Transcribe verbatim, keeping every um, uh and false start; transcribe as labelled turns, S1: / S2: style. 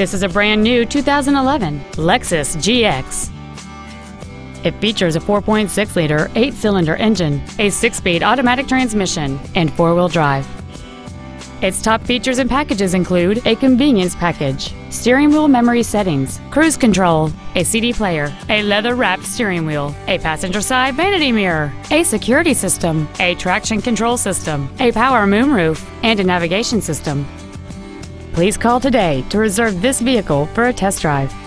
S1: This is a brand new two thousand eleven Lexus G X. It features a four point six liter eight-cylinder engine, a six-speed automatic transmission, and four-wheel drive. Its top features and packages include a convenience package, steering wheel memory settings, cruise control, a C D player, a leather-wrapped steering wheel, a passenger side vanity mirror, a security system, a traction control system, a power moonroof, and a navigation system. Please call today to reserve this vehicle for a test drive.